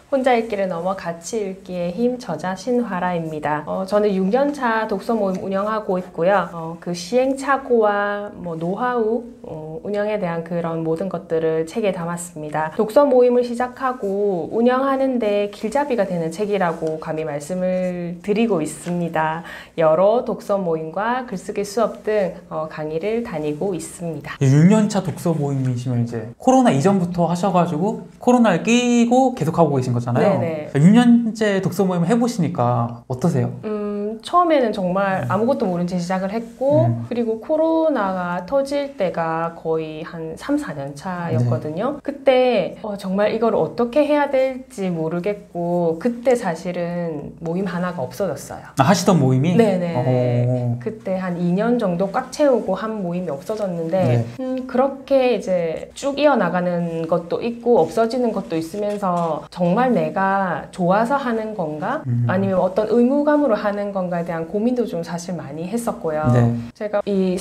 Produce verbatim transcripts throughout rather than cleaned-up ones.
혼자 읽기를 넘어 같이 읽기의 힘 저자 신화라입니다. 어, 저는 육 년 차 독서 모임 운영하고 있고요. 어, 그 시행착오와 뭐 노하우, 어, 운영에 대한 그런 모든 것들을 책에 담았습니다. 독서 모임을 시작하고 운영하는데 길잡이가 되는 책이라고 감히 말씀을 드리고 있습니다. 여러 독서 모임과 글쓰기 수업 등 어, 강의를 다니고 있습니다. 육 년 차 독서 모임이시면 이제 코로나 이전부터 하셔가지고 코로나를 끼고 계속 하고 계신 거잖아요. 네네. 육 년째 독서 모임을 해보시니까 어떠세요? 음, 처음에는 정말 아무것도 모른 채 시작을 했고 음. 그리고 코로나가 터질 때가 거의 한 삼, 사 년 차였거든요. 네. 그때 어, 정말 이걸 어떻게 해야 될지 모르겠고 그때 사실은 모임 하나가 없어졌어요. 아, 하시던 모임이? 네네. 오. 그때 한 이 년 정도 꽉 채우고 한 모임이 없어졌는데 네. 음, 그렇게 이제 쭉 이어나가는 것도 있고 없어지는 것도 있으면서 정말 내가 좋아서 하는 건가? 음. 아니면 어떤 의무감으로 하는 건가에 대한 고민도 좀 사실 많이 했었고요. 네. 제가 이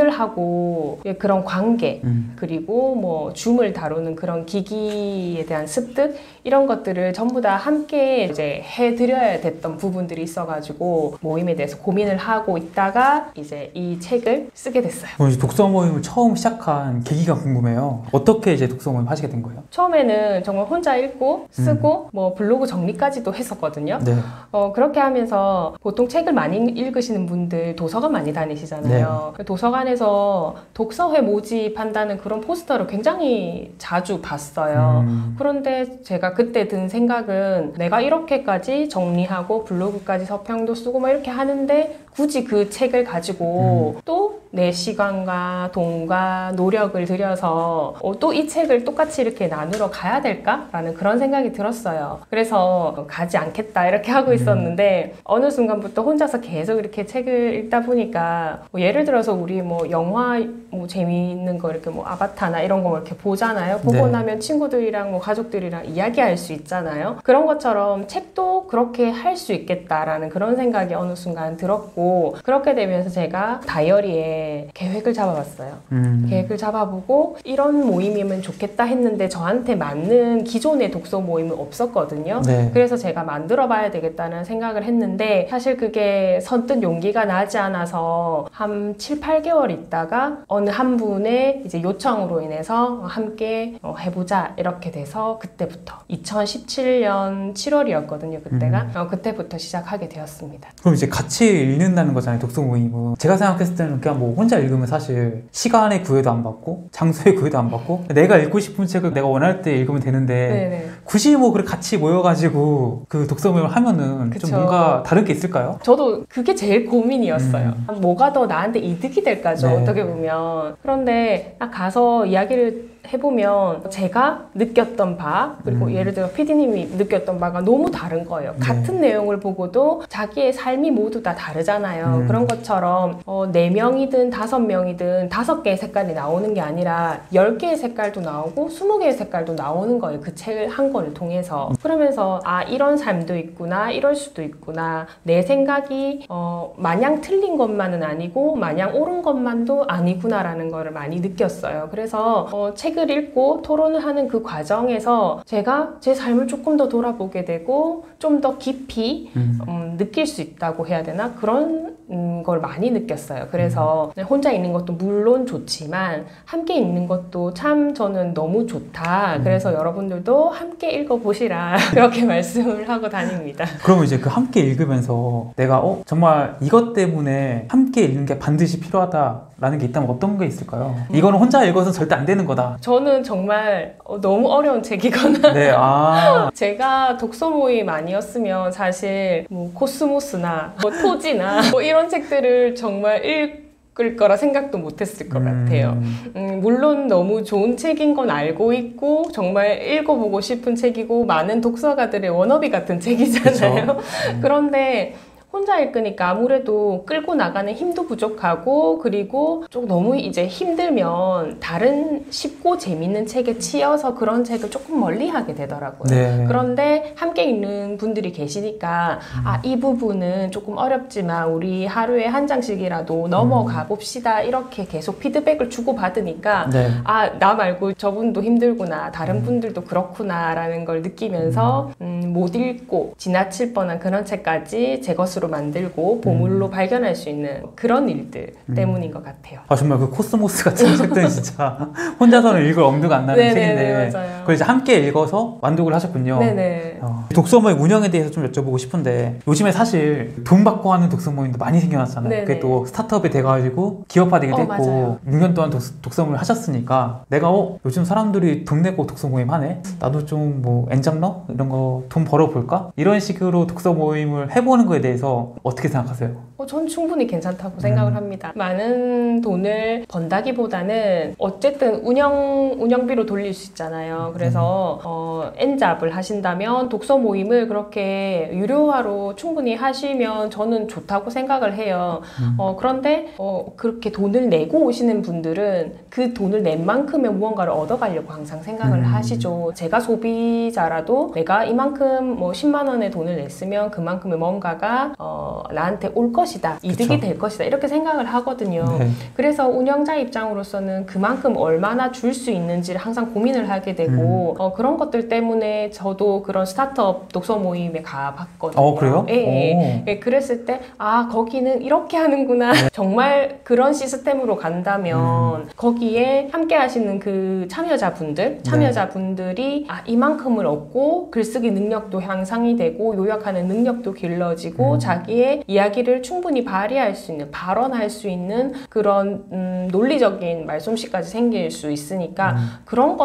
사람들하고 그런 관계 음. 그리고 뭐 줌을 다루는 그런 기기에 대한 습득 이런 것들을 전부 다 함께 이제 해드려야 됐던 부분들이 있어가지고 모임에 대해서 고민을 하고 있다가 이제 이 책을 쓰게 됐어요. 이제 독서 모임을 처음 시작한 계기가 궁금해요. 어떻게 이제 독서 모임 하시게 된 거예요? 처음에는 정말 혼자 읽고 쓰고 음. 뭐 블로그 정리까지도 했었거든요. 네. 어, 그렇게 하면서 보통 책을 많이 읽으시는 분들 도서관 많이 다니시잖아요. 네. 도서관에서 독서회 모집한다는 그런 포스터를 굉장히 자주 봤어요. 음. 그런데 제가 그때 든 생각은 내가 이렇게까지 정리하고 블로그까지 서평도 쓰고 막 이렇게 하는데 굳이 그 책을 가지고 음. 또 내 시간과 돈과 노력을 들여서 어, 또 이 책을 똑같이 이렇게 나누러 가야 될까라는 그런 생각이 들었어요. 그래서 가지 않겠다 이렇게 하고 있었는데 음. 어느 순간부터 혼자서 계속 이렇게 책을 읽다 보니까 뭐 예를 들어서 우리 뭐 영화 뭐 재미있는 거 이렇게 뭐 아바타나 이런 거 이렇게 보잖아요. 보고 네. 나면 친구들이랑 뭐 가족들이랑 이야기할 수 있잖아요. 그런 것처럼 책도 그렇게 할 수 있겠다라는 그런 생각이 어느 순간 들었고 그렇게 되면서 제가 다이어리에 계획을 잡아봤어요. 음. 계획을 잡아보고 이런 모임이면 좋겠다 했는데 저한테 맞는 기존의 독서 모임은 없었거든요. 네. 그래서 제가 만들어봐야 되겠다는 생각을 했는데 사실 그게 선뜻 용기가 나지 않아서 한 칠, 팔 개월 있다가 어느 한 분의 이제 요청으로 인해서 함께 해보자 이렇게 돼서 그때부터 이천십칠 년 칠월이었거든요. 그때가. 음. 어, 그때부터 시작하게 되었습니다. 그럼 이제 같이 읽는다는 거잖아요. 독서 모임은. 제가 생각했을 때는 그냥 뭐 혼자 읽으면 사실 시간의 구애도 안 받고 장소의 구애도 안 받고 내가 읽고 싶은 책을 내가 원할 때 읽으면 되는데 네네. 굳이 뭐 그렇게 같이 모여가지고 그 독서 모임을 하면은 그쵸. 좀 뭔가 다른 게 있을까요? 저도 그게 제일 고민이었어요. 음. 뭐가 더 나한테 이득이 될까죠? 네. 어떻게 보면. 그런데 딱 가서 이야기를 해보면 제가 느꼈던 바 그리고 음. 예를 들어 피디님이 느꼈던 바가 너무 다른 거예요. 네. 같은 내용을 보고도 자기의 삶이 모두 다 다르잖아요. 음. 그런 것처럼 어, 네 명이든 다섯 명이든 다섯 개의 색깔이 나오는 게 아니라 열 개의 색깔도 나오고 스무 개의 색깔도 나오는 거예요. 그 책을 한 권을 통해서. 그러면서 아 이런 삶도 있구나 이럴 수도 있구나 내 생각이 어, 마냥 틀린 것만은 아니고 마냥 옳은 것만도 아니구나라는 거를 많이 느꼈어요. 그래서 어, 책 책을 읽고 토론을 하는 그 과정에서 제가 제 삶을 조금 더 돌아보게 되고 좀 더 깊이 음. 음, 느낄 수 있다고 해야 되나? 그런 음, 걸 많이 느꼈어요. 그래서 음. 혼자 읽는 것도 물론 좋지만 함께 읽는 것도 참 저는 너무 좋다. 음. 그래서 여러분들도 함께 읽어보시라 그렇게 말씀을 하고 다닙니다. 그러면 이제 그 함께 읽으면서 내가 어 정말 이것 때문에 함께 읽는 게 반드시 필요하다라는 게 있다면 어떤 게 있을까요? 음. 이거는 혼자 읽어서는 절대 안 되는 거다. 저는 정말 어, 너무 어려운 책이거나 네, 아. 제가 독서 모임 아니었으면 사실 뭐 코스모스나 뭐 토지나 뭐 이런 책들을 정말 읽을 거라 생각도 못했을 것 음. 같아요. 음, 물론 너무 좋은 책인 건 알고 있고 정말 읽어보고 싶은 책이고 많은 독서가들의 워너비 같은 책이잖아요. 음. 그런데 혼자 읽으니까 아무래도 끌고 나가는 힘도 부족하고 그리고 좀 너무 이제 힘들면 다른 쉽고 재밌는 책에 치여서 그런 책을 조금 멀리하게 되더라고요. 네. 그런데 함께 읽는 분들이 계시니까 음. 아, 이 부분은 조금 어렵지만 우리 하루에 한 장씩이라도 넘어가 봅시다 이렇게 계속 피드백을 주고받으니까 네. 아, 나 말고 저분도 힘들구나 다른 분들도 그렇구나 라는 걸 느끼면서 음, 못 읽고 지나칠 뻔한 그런 책까지 제 것으로 만들고 보물로 음. 발견할 수 있는 그런 일들 음. 때문인 것 같아요. 아 정말 그 코스모스 같은 책들은 진짜 혼자서는 읽을 엄두가 안 나는 네네네, 책인데 맞아요. 그걸 이제 함께 읽어서 완독을 하셨군요. 네네. 어, 독서 모임 운영에 대해서 좀 여쭤보고 싶은데 요즘에 사실 돈 받고 하는 독서 모임도 많이 생겨났잖아요. 네네. 그게 또 스타트업이 돼가지고 기업화되기도 어, 했고 맞아요. 육 년 동안 독, 독서 모임을 하셨으니까 내가 어 요즘 사람들이 돈 내고 독서 모임 하네? 나도 좀 뭐 엔잡러? 이런 거 돈 벌어볼까? 이런 식으로 독서 모임을 해보는 거에 대해서 어떻게 생각하세요? 어, 전 충분히 괜찮다고 생각을 음. 합니다. 많은 돈을 번다기보다는 어쨌든 운영, 운영비로 돌릴 수 있잖아요. 그래서 어, 엔잡을 하신다면 독서 모임을 그렇게 유료화로 충분히 하시면 저는 좋다고 생각을 해요. 음. 어, 그런데 어, 그렇게 돈을 내고 오시는 분들은 그 돈을 낸 만큼의 무언가를 얻어가려고 항상 생각을 음. 하시죠. 제가 소비자라도 내가 이만큼 뭐 십만 원의 돈을 냈으면 그만큼의 뭔가가 어, 나한테 올 것이다. 이득이 그쵸. 될 것이다. 이렇게 생각을 하거든요. 네. 그래서 운영자 입장으로서는 그만큼 얼마나 줄 수 있는지를 항상 고민을 하게 되고 음. 어, 그런 것들 때문에 저도 그런 스타트업 독서 모임에 가봤거든요. 어, 그래요? 예, 예. 그랬을 때 아 거기는 이렇게 하는구나. 네. 정말 그런 시스템으로 간다면 음. 거기에 함께 하시는 그 참여자분들 참여자분들이 네. 아 이만큼을 얻고 글쓰기 능력도 향상이 되고 요약하는 능력도 길러지고 음. 자기의 이야기를 충분히 발휘할 수 있는 발언할 수 있는 그런 음, 논리적인 말솜씨까지 생길 수 있으니까 음. 그런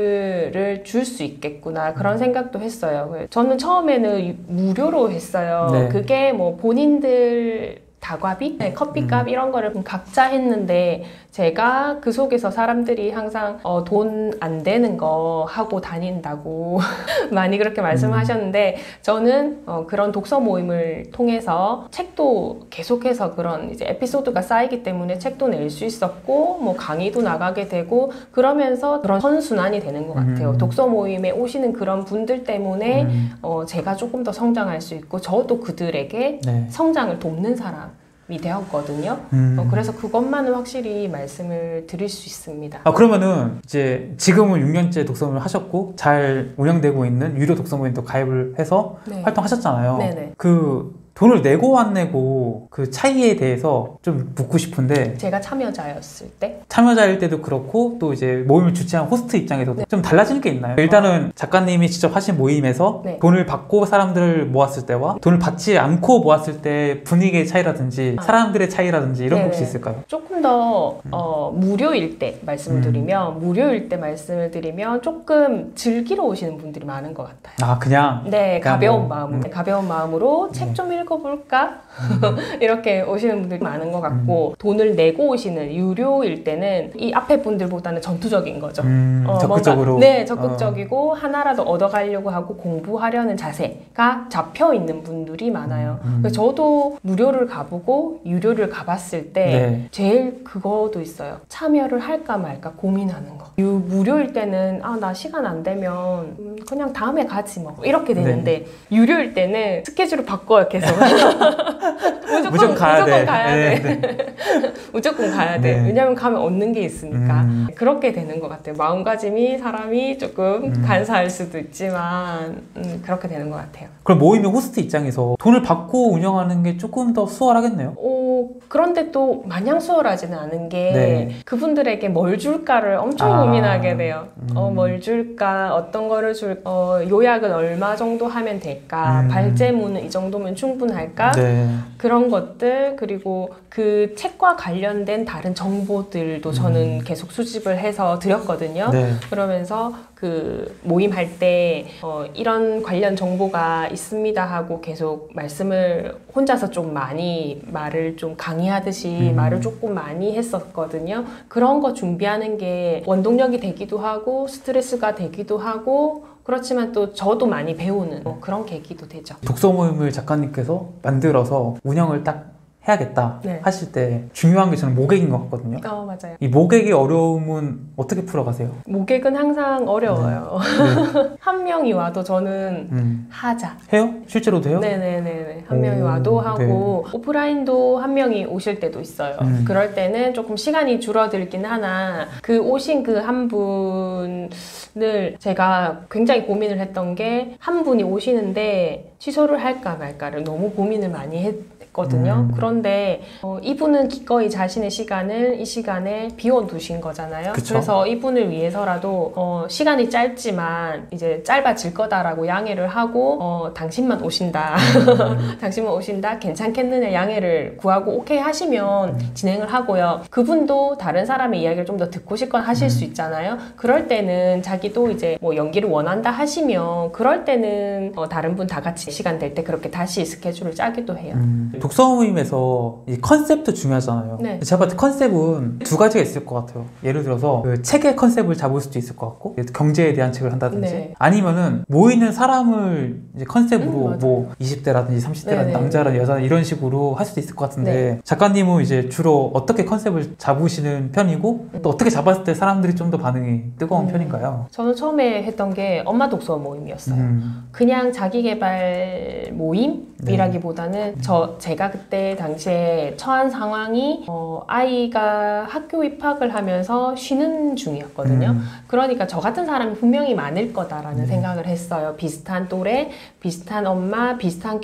것들을 줄 수 있겠구나 그런 음. 생각도 했어요. 저는 처음에는 무료로 했어요. 네. 그게 뭐 본인들 다과비, 네, 커피값 음. 이런 거를 각자 했는데 제가 그 속에서 사람들이 항상 어, 돈 안 되는 거 하고 다닌다고 많이 그렇게 말씀하셨는데 저는 어, 그런 독서 모임을 통해서 책도 계속해서 그런 이제 에피소드가 쌓이기 때문에 책도 낼 수 있었고 뭐 강의도 나가게 되고 그러면서 그런 선순환이 되는 것 같아요. 음. 독서 모임에 오시는 그런 분들 때문에 음. 어, 제가 조금 더 성장할 수 있고 저도 그들에게 네. 성장을 돕는 사람 이 되었거든요. 음. 어, 그래서 그것만은 확실히 말씀을 드릴 수 있습니다. 아 그러면은 이제 지금은 육 년째 독서 모임을 하셨고 잘 운영되고 있는 유료 독서 모임도 가입을 해서 네. 활동하셨잖아요. 네네. 그 돈을 내고 안 내고 그 차이에 대해서 좀 묻고 싶은데 제가 참여자였을 때? 참여자일 때도 그렇고 또 이제 모임을 주최한 호스트 입장에서도 네. 좀 달라지는 게 있나요? 일단은 작가님이 직접 하신 모임에서 네. 돈을 받고 사람들을 모았을 때와 돈을 받지 않고 모았을 때 분위기의 차이라든지 아. 사람들의 차이라든지 이런 게 혹시 있을까요? 조금 더 음. 어, 무료일 때 말씀을 드리면 음. 무료일 때 말씀을 드리면 조금 즐기러 오시는 분들이 많은 것 같아요. 아 그냥? 네 가벼운 뭐, 마음으로 음. 가벼운 마음으로 책 좀 읽 읽어볼까? 음. 이렇게 오시는 분들이 많은 것 같고 음. 돈을 내고 오시는 유료일 때는 이 앞에 분들보다는 전투적인 거죠. 음, 어, 적극적으로? 뭔가, 네, 적극적이고 어. 하나라도 얻어가려고 하고 공부하려는 자세가 잡혀있는 분들이 많아요. 음. 그래서 저도 무료를 가보고 유료를 가봤을 때 네. 제일 그거도 있어요. 참여를 할까 말까 고민하는 거. 유, 무료일 때는 아, 나 시간 안 되면 음, 그냥 다음에 가지 뭐 이렇게 되는데 네. 유료일 때는 스케줄을 바꿔요 계속. 무조건, 무조건 가야 무조건 돼. 가야 네, 돼. 네. 무조건 가야 돼. 네. 왜냐면 가면 얻는 게 있으니까. 음. 그렇게 되는 것 같아요. 마음가짐이 사람이 조금 음. 간사할 수도 있지만 음, 그렇게 되는 것 같아요. 그럼 모임의 호스트 입장에서 돈을 받고 운영하는 게 조금 더 수월하겠네요? 오, 그런데 또 마냥 수월하지는 않은 게 네. 그분들에게 뭘 줄까를 엄청 아. 고민하게 돼요. 음. 어, 뭘 줄까? 어떤 거를 줄, 어, 요약은 얼마 정도 하면 될까? 음. 발제문은 이 정도면 충분할까? 네. 그런 것들 그리고 그 책과 관련된 다른 정보들도 저는 음. 계속 수집을 해서 드렸거든요. 네. 그러면서 그 모임할 때 어, 이런 관련 정보가 있습니다 하고 계속 말씀을 혼자서 좀 많이 말을 좀 강의하듯이 음. 말을 조금 많이 했었거든요. 그런 거 준비하는 게 원동력이 되기도 하고 스트레스가 되기도 하고 그렇지만 또 저도 많이 배우는 뭐 그런 계기도 되죠. 독서 모임을 작가님께서 만들어서 운영을 딱 해야겠다 네. 하실 때 중요한 게 저는 모객인 것 같거든요. 어, 맞아요. 이 모객의 어려움은 어떻게 풀어가세요? 모객은 항상 어려워요. 네. 네. 한 명이 와도 저는 음. 하자. 해요? 실제로도 해요? 네네네. 한 오, 명이 와도 하고 네. 오프라인도 한 명이 오실 때도 있어요. 음. 그럴 때는 조금 시간이 줄어들긴 하나 그 오신 그 한 분을 제가 굉장히 고민을 했던 게 한 분이 오시는데 취소를 할까 말까를 너무 고민을 많이 했 거든요. 음. 그런데 어, 이분은 기꺼이 자신의 시간을 이 시간에 비워두신 거잖아요. 그쵸? 그래서 이분을 위해서라도 어, 시간이 짧지만 이제 짧아질 거다라고 양해를 하고 어, 당신만 오신다. 음. 당신만 오신다. 괜찮겠느냐 양해를 구하고 오케이 하시면 음. 진행을 하고요. 그분도 다른 사람의 이야기를 좀 더 듣고 싶건 하실 음. 수 있잖아요. 그럴 때는 자기도 이제 뭐 연기를 원한다 하시면 그럴 때는 어, 다른 분 다 같이 시간 될 때 그렇게 다시 스케줄을 짜기도 해요. 음. 독서 모임에서 이 컨셉도 중요하잖아요. 네. 제가 봤을 때 컨셉은 두 가지가 있을 것 같아요. 예를 들어서 그 책의 컨셉을 잡을 수도 있을 것 같고 경제에 대한 책을 한다든지 네. 아니면은 모이는 사람을 이제 컨셉으로 음, 뭐 이십 대라든지 삼십 대라든지 네네. 남자라든지 여자라든지 이런 식으로 할 수도 있을 것 같은데 네. 작가님은 이제 주로 어떻게 컨셉을 잡으시는 편이고 음. 또 어떻게 잡았을 때 사람들이 좀 더 반응이 뜨거운 음. 편인가요? 저는 처음에 했던 게 엄마 독서 모임이었어요. 음. 그냥 자기계발 모임이라기보다는 네. 저 제가 그때 당시에 처한 상황이 어, 아이가 학교 입학을 하면서 쉬는 중이었거든요. 음. 그러니까 저 같은 사람이 분명히 많을 거다라는 음. 생각을 했어요. 비슷한 또래, 비슷한 엄마, 비슷한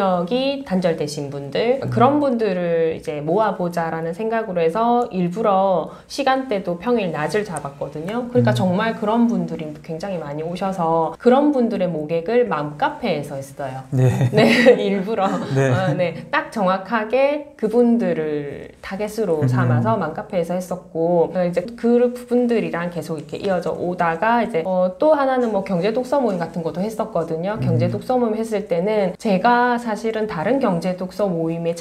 경력이 단절되신 분들 음. 그런 분들을 이제 모아보자라는 생각으로 해서 일부러 시간대도 평일 낮을 잡았거든요. 그러니까 음. 정말 그런 분들이 굉장히 많이 오셔서 그런 분들의 모객을 맘카페에서 했어요. 네, 네 일부러 네. 어, 네, 딱 정확하게 그분들을 타겟으로 삼아서 음. 맘카페에서 했었고 이제 그 부분들이랑 계속 이렇게 이어져 오다가 이제 어, 또 하나는 뭐 경제 독서 모임 같은 것도 했었거든요. 음. 경제 독서 모임 했을 때는 제가 사실은 다른 경제 독서 모임에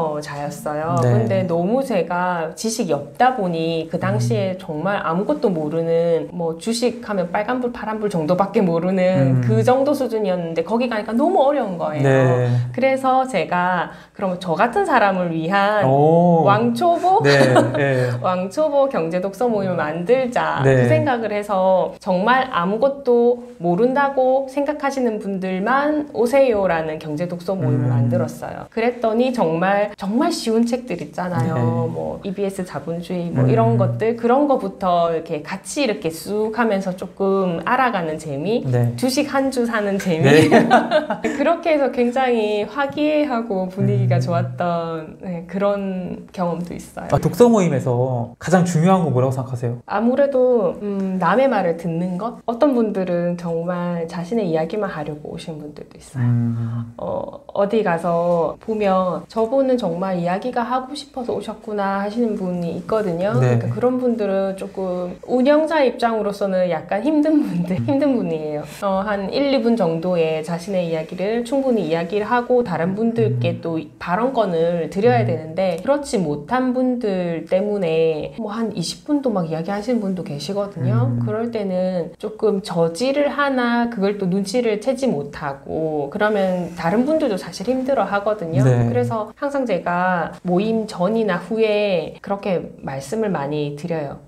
참여자였어요. 네. 근데 너무 제가 지식이 없다 보니 그 당시에 음. 정말 아무것도 모르는 뭐 주식하면 빨간불 파란불 정도밖에 모르는 음. 그 정도 수준이었는데 거기 가니까 너무 어려운 거예요. 네. 그래서 제가 그러면 저 같은 사람을 위한 오. 왕초보 네. 네. 왕초보 경제 독서 모임을 만들자 네. 그 생각을 해서 정말 아무것도 모른다고 생각하시는 분들만 오세요라는 경제 독서 모임을 음. 만들었어요. 그랬더니 정말 정말 쉬운 책들 있잖아요. 네. 뭐 이비에스 자본주의 뭐 음. 이런 것들 그런 거부터 이렇게 같이 이렇게 쑥 하면서 조금 알아가는 재미, 네. 주식 한 주 사는 재미 네. 그렇게 해서 굉장히 화기애애하고 분위기가 음. 좋았던 네, 그런 경험도 있어요. 아, 독서 모임에서 가장 중요한 건 뭐라고 생각하세요? 아무래도 음, 남의 말을 듣는 것? 어떤 분들은 정말 자신의 이야기만 하려고 오신 분들도 있어요. 음. 어, 어디 가서 보면 저분은 정말 이야기가 하고 싶어서 오셨구나 하시는 분이 있거든요. 네. 그러니까 그런 분들은 조금 운영자 입장으로서는 약간 힘든 분들, 힘든 분이에요. 어, 한 일, 이 분 정도의 자신의 이야기를 충분히 이야기를 하고 다른 분들께 또 발언권을 드려야 되는데 그렇지 못한 분들 때문에 뭐 한 이십 분도 막 이야기하시는 분도 계시거든요. 음. 그럴 때는 조금 저지를 하나 그걸 또 눈치를 채지 못하고 그러면 다른 분들도 사실 힘들어 하거든요. 네. 그래서 항상 제가 모임 전이나 후에 그렇게 말씀을 많이 드려요.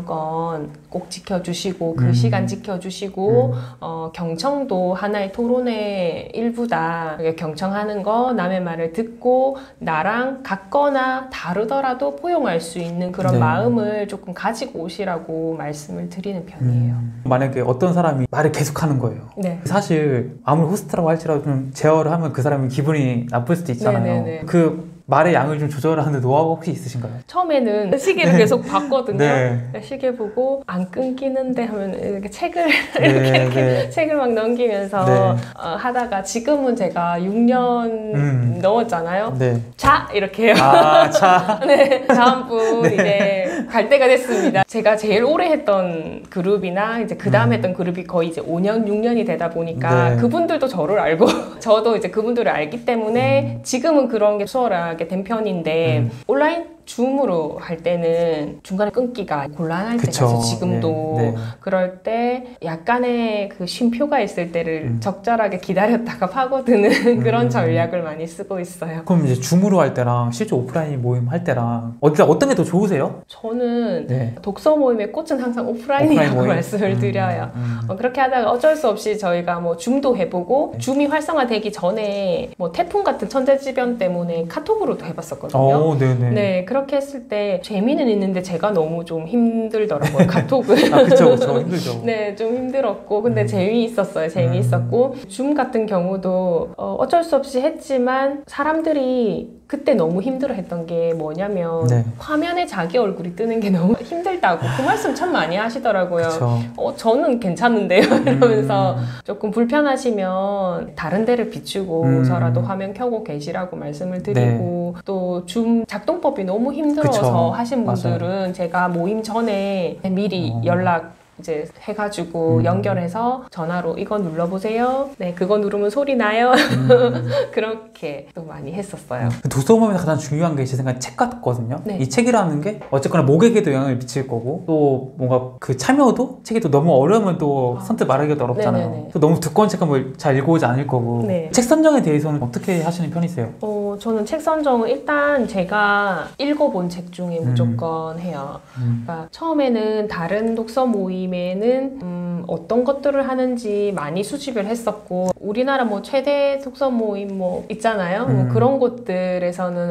발언권 꼭 지켜주시고 그 음. 시간 지켜주시고 음. 어, 경청도 하나의 토론의 일부다. 경청하는 거 남의 말을 듣고 나랑 같거나 다르더라도 포용할 수 있는 그런 네. 마음을 조금 가지고 오시라고 말씀을 드리는 편이에요. 음. 만약에 어떤 사람이 말을 계속하는 거예요. 네. 사실 아무리 호스트라고 할지라도 좀 제어를 하면 그 사람이 기분이 나쁠 수도 있잖아요. 네네네. 그 말의 양을 좀 조절하는 노하우가 혹시 있으신가요? 처음에는 시계를 네. 계속 봤거든요. 네. 시계 보고 안 끊기는데 하면 이렇게 책을 네. 이렇게, 이렇게 네. 책을 막 넘기면서 네. 어, 하다가 지금은 제가 육 년 음. 넘었잖아요. 네. 자 이렇게 해요. 아, 자. 네. 다음 분 네. 이제 갈 때가 됐습니다. 제가 제일 오래 했던 그룹이나 이제 그 다음 음. 했던 그룹이 거의 이제 오 년, 육 년이 되다 보니까 네. 그분들도 저를 알고 저도 이제 그분들을 알기 때문에 음. 지금은 그런 게 수월하게 된 편인데 음. 온라인 줌으로 할 때는 중간에 끊기가 곤란할 때가 있어요. 지금도 네, 네. 그럴 때 약간의 그 쉼표가 있을 때를 음. 적절하게 기다렸다가 파고드는 그런 음. 전략을 많이 쓰고 있어요. 그럼 이제 줌으로 할 때랑 실제 오프라인 모임 할 때랑 어떤 어떤 게 더 좋으세요? 저는 네. 독서 모임의 꽃은 항상 오프라인이라고 오프라인 말씀을 음. 드려요. 음. 어, 그렇게 하다가 어쩔 수 없이 저희가 뭐 줌도 해보고 네. 줌이 활성화되기 전에 뭐 태풍 같은 천재지변 때문에 카톡으로도 해봤었거든요. 오, 네네. 네, 그렇게 했을 때 재미는 있는데 제가 너무 좀 힘들더라고요. 카톡은. 아, 그쵸, 그쵸. 힘들죠. 네, 좀 힘들었고 근데 음. 재미있었어요. 재미있었고 음. 줌 같은 경우도 어, 어쩔 수 없이 했지만 사람들이 그때 너무 힘들어했던 게 뭐냐면 네. 화면에 자기 얼굴이 뜨는 게 너무 힘들다고 그 말씀 참 많이 하시더라고요. 어, 저는 괜찮은데요 이러면서 음. 조금 불편하시면 다른 데를 비추고서라도 음. 화면 켜고 계시라고 말씀을 드리고 네. 또 줌 작동법이 너무 힘들어서 그쵸. 하신 분들은 맞아요. 제가 모임 전에 미리 어. 연락 이제 해가지고 음. 연결해서 전화로 이거 눌러보세요. 네, 그거 누르면 소리 나요. 음. 그렇게 또 많이 했었어요. 독서 모임에서 가장 중요한 게 제 생각에 책 같거든요. 네. 이 책이라는 게 어쨌거나 목에게도 영향을 미칠 거고 또 뭔가 그 참여도 책이 또 너무 어려우면 또 아, 선뜻 말하기도 어렵잖아요. 또 너무 두꺼운 책 한번 잘 읽어오지 않을 거고 네. 책 선정에 대해서는 어떻게 하시는 편이세요? 어, 저는 책 선정은 일단 제가 읽어본 책 중에 무조건 음. 해요. 음. 그러니까 처음에는 다른 독서 모임 에는 음, 어떤 것들을 하는지 많이 수집을 했었고 우리나라 뭐 최대 독서 모임 뭐 있잖아요. 음. 뭐 그런 곳들에서는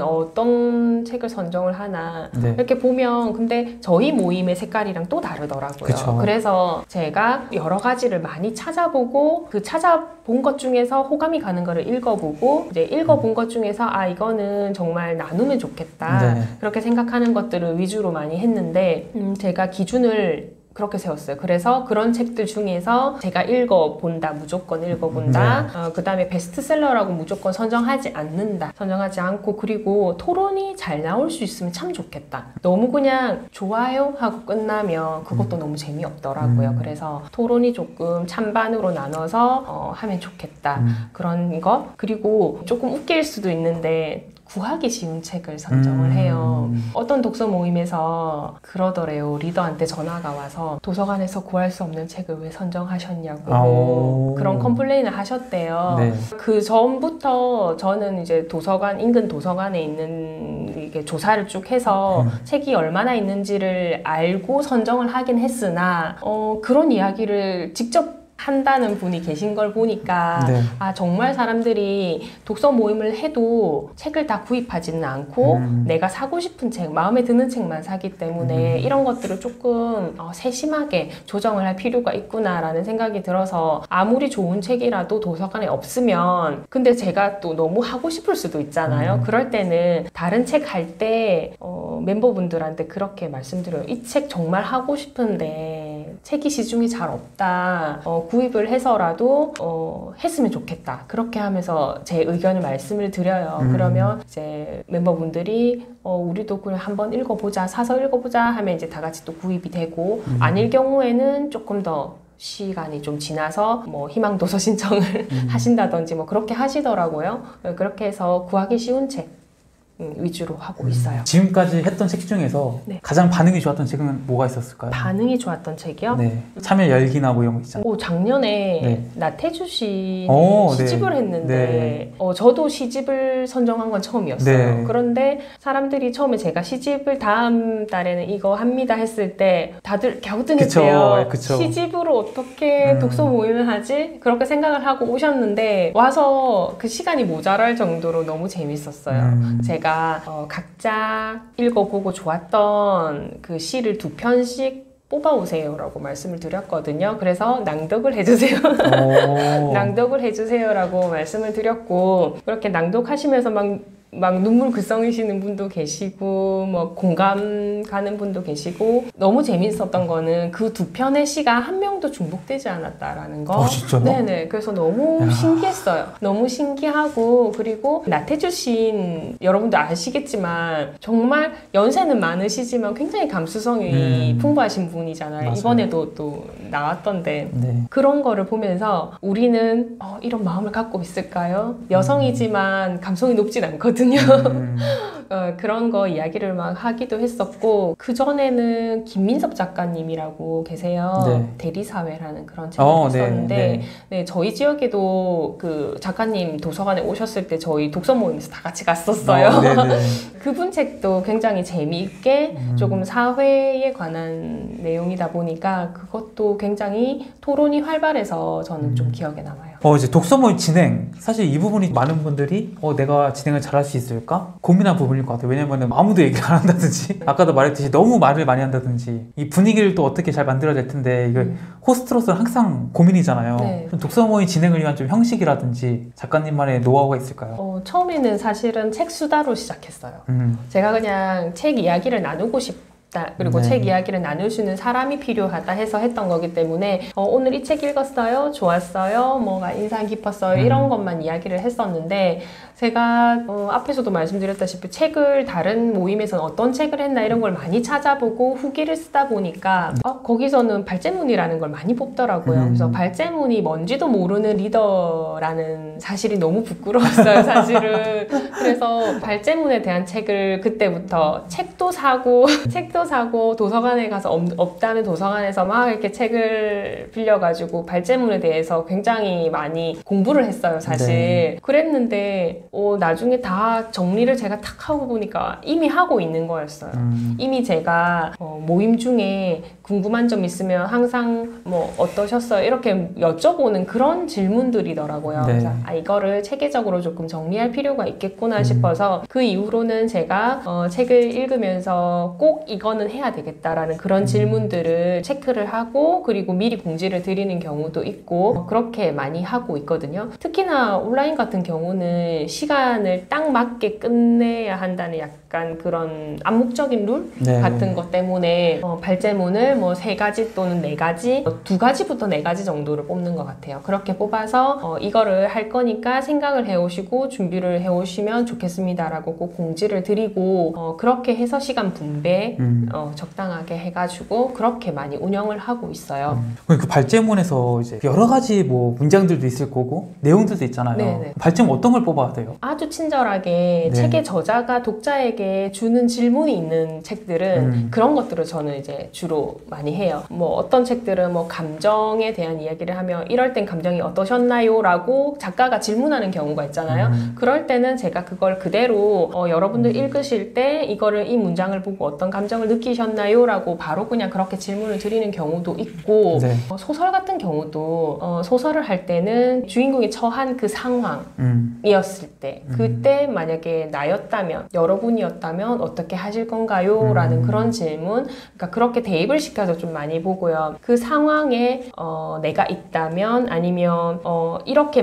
어떤 책을 선정을 하나 네. 이렇게 보면 근데 저희 모임의 색깔이랑 또 다르더라고요. 그쵸. 그래서 제가 여러 가지를 많이 찾아보고 그 찾아본 것 중에서 호감이 가는 거를 읽어보고 이제 읽어본 음. 것 중에서 아 이거는 정말 나누면 좋겠다 네. 그렇게 생각하는 것들을 위주로 많이 했는데 음, 제가 기준을 그렇게 세웠어요. 그래서 그런 책들 중에서 제가 읽어본다, 무조건 읽어본다. 네. 어, 그 다음에 베스트셀러라고 무조건 선정하지 않는다. 선정하지 않고 그리고 토론이 잘 나올 수 있으면 참 좋겠다. 너무 그냥 좋아요 하고 끝나면 그것도 음. 너무 재미없더라고요. 음. 그래서 토론이 조금 찬반으로 나눠서 어, 하면 좋겠다. 음. 그런 거. 그리고 조금 웃길 수도 있는데 구하기 쉬운 책을 선정을 음. 해요. 어떤 독서 모임에서 그러더래요. 리더한테 전화가 와서 도서관에서 구할 수 없는 책을 왜 선정하셨냐고 아오. 그런 컴플레인을 하셨대요. 네. 그 전부터 저는 이제 도서관 인근 도서관에 있는 이게 조사를 쭉 해서 음. 책이 얼마나 있는지를 알고 선정을 하긴 했으나 어, 그런 이야기를 직접 한다는 분이 계신 걸 보니까 네. 아 정말 사람들이 독서 모임을 해도 책을 다 구입하지는 않고 음. 내가 사고 싶은 책, 마음에 드는 책만 사기 때문에 음. 이런 것들을 조금 어, 세심하게 조정을 할 필요가 있구나라는 생각이 들어서 아무리 좋은 책이라도 도서관에 없으면 근데 제가 또 너무 하고 싶을 수도 있잖아요. 음. 그럴 때는 다른 책 할 때 어, 멤버분들한테 그렇게 말씀드려요. 이 책 정말 하고 싶은데 책이 시중에 잘 없다. 어, 구입을 해서라도 어, 했으면 좋겠다. 그렇게 하면서 제 의견을 말씀을 드려요. 음. 그러면 이제 멤버분들이 어, 우리도 그냥 한번 읽어보자, 사서 읽어보자 하면 이제 다 같이 또 구입이 되고 음. 아닐 경우에는 조금 더 시간이 좀 지나서 뭐 희망도서 신청을 음. 하신다든지 뭐 그렇게 하시더라고요. 그렇게 해서 구하기 쉬운 책 위주로 하고 있어요. 지금까지 했던 책 중에서 네. 가장 반응이 좋았던 책은 뭐가 있었을까요? 반응이 좋았던 책이요? 네. 참여 열기나 뭐 이런 거 있잖아요. 오, 작년에 네. 나태주 씨 오, 시집을 네. 했는데 네. 어, 저도 시집을 선정한 건 처음이었어요. 네. 그런데 사람들이 처음에 제가 시집을 다음 달에는 이거 합니다 했을 때 다들 갸우뚱했대요. 시집으로 어떻게 음. 독서 모임을 하지? 그렇게 생각을 하고 오셨는데 와서 그 시간이 모자랄 정도로 너무 재밌었어요. 음. 제가 어, 각자 읽어보고 좋았던 그 시를 두 편씩 뽑아오세요 라고 말씀을 드렸거든요. 그래서 낭독을 해주세요. 낭독을 해주세요 라고 말씀을 드렸고 그렇게 낭독하시면서 막 막 눈물 글썽이시는 분도 계시고 뭐 공감 가는 분도 계시고 너무 재밌었던 거는 그 두 편의 시가 한 명도 중복되지 않았다라는 거. 어, 진짜요? 네네. 그래서 너무 야. 신기했어요. 너무 신기하고 그리고 나태주 시인 여러분도 아시겠지만 정말 연세는 많으시지만 굉장히 감수성이 음. 풍부하신 분이잖아요. 맞아요. 이번에도 또 나왔던데 네. 그런 거를 보면서 우리는 어, 이런 마음을 갖고 있을까요? 여성이지만 감성이 높진 않거든요. 있거든요. 음. 어, 그런 거 이야기를 막 하기도 했었고, 그전에는 김민섭 작가님이라고 계세요. 네. 대리사회라는 그런 책을 어, 했었는데 네, 네. 네, 저희 지역에도 그 작가님 도서관에 오셨을 때 저희 독서 모임에서 다 같이 갔었어요. 어, 그분 책도 굉장히 재미있게 음. 조금 사회에 관한 내용이다 보니까 그것도 굉장히 토론이 활발해서 저는 음. 좀 기억에 남아요. 어, 이제 독서 모임 진행. 사실 이 부분이 많은 분들이 어, 내가 진행을 잘할 수 있을까? 고민한 부분일 것 같아요. 왜냐면 아무도 얘기를 안 한다든지, 아까도 말했듯이 너무 말을 많이 한다든지, 이 분위기를 또 어떻게 잘 만들어야 될 텐데, 이거 음. 호스트로서는 항상 고민이잖아요. 네. 좀 독서 모임 진행을 위한 좀 형식이라든지 작가님만의 노하우가 있을까요? 어, 처음에는 사실은 책 수다로 시작했어요. 음. 제가 그냥 책 이야기를 나누고 싶 그리고 네. 책 이야기를 나눌 수 있는 사람이 필요하다 해서 했던 거기 때문에 어, 오늘 이 책 읽었어요? 좋았어요? 뭐가 인상 깊었어요? 음. 이런 것만 이야기를 했었는데 제가 어, 앞에서도 말씀드렸다시피 책을 다른 모임에서는 어떤 책을 했나 이런 걸 많이 찾아보고 후기를 쓰다 보니까 어, 거기서는 발제문이라는 걸 많이 뽑더라고요. 음. 그래서 발제문이 뭔지도 모르는 리더라는 사실이 너무 부끄러웠어요, 사실은. 그래서 발제문에 대한 책을 그때부터 책도 사고 책도 사고 도서관에 가서 없, 없다는 도서관에서 막 이렇게 책을 빌려가지고 발제문에 대해서 굉장히 많이 공부를 했어요, 사실. 네. 그랬는데 어, 나중에 다 정리를 제가 탁 하고 보니까 이미 하고 있는 거였어요. 음. 이미 제가 어, 모임 중에 궁금한 점 있으면 항상 뭐 어떠셨어요? 이렇게 여쭤보는 그런 질문들이더라고요. 네. 그래서 아, 이거를 체계적으로 조금 정리할 필요가 있겠구나 싶어서 음. 그 이후로는 제가 어, 책을 읽으면서 꼭 이거는 해야 되겠다라는 그런 음. 질문들을 체크를 하고 그리고 미리 공지를 드리는 경우도 있고 어, 그렇게 많이 하고 있거든요. 특히나 온라인 같은 경우는 시간을 딱 맞게 끝내야 한다는 약간 그런 암묵적인 룰 네. 같은 것 때문에 어, 발제문을 뭐 세 가지 또는 네 가지, 어, 두 가지부터 네 가지 정도를 뽑는 것 같아요. 그렇게 뽑아서 어, 이거를 할 거니까 생각을 해오시고 준비를 해오시면 좋겠습니다라고 꼭 공지를 드리고 어, 그렇게 해서 시간 분배 음. 어, 적당하게 해가지고 그렇게 많이 운영을 하고 있어요. 음. 그 발제문에서 이제 여러 가지 뭐 문장들도 있을 거고 내용들도 있잖아요. 네네. 발제문 어떤 걸 뽑아야 돼요? 아주 친절하게 네. 책의 저자가 독자에게 주는 질문이 있는 책들은 음. 그런 것들을 저는 이제 주로 많이 해요. 뭐 어떤 책들은 뭐 감정에 대한 이야기를 하면 이럴 땐 감정이 어떠셨나요? 라고 작가가 질문하는 경우가 있잖아요. 음. 그럴 때는 제가 그걸 그대로 어, 여러분들 음. 읽으실 때 이거를 이 문장을 보고 어떤 감정을 느끼셨나요? 라고 바로 그냥 그렇게 질문을 드리는 경우도 있고 네. 어, 소설 같은 경우도 어, 소설을 할 때는 주인공이 처한 그 상황이었을 음. 때 그때 만약에 나였다면 여러분이었다면 어떻게 하실 건가요? 라는 음. 그런 질문 그러니까 그렇게 대입을 시켜서 좀 많이 보고요. 그 상황에 어, 내가 있다면 아니면 어, 이렇게